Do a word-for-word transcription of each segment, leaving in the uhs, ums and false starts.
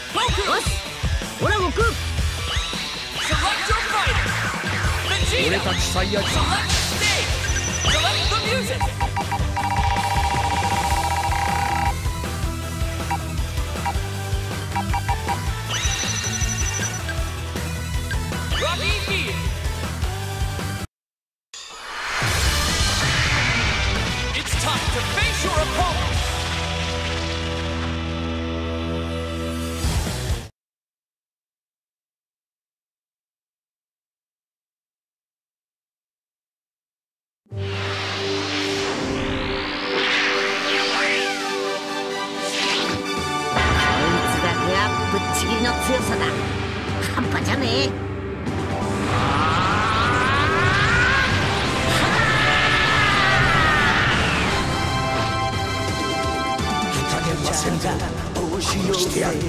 よし、ほら悟空。 俺たちサイヤ人。 ぶっちぎりの強さだ。半端じゃねえ。 してやる。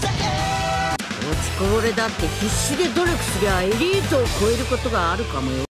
俺だって必死で努力すりゃエリートを超えることがあるかもよ。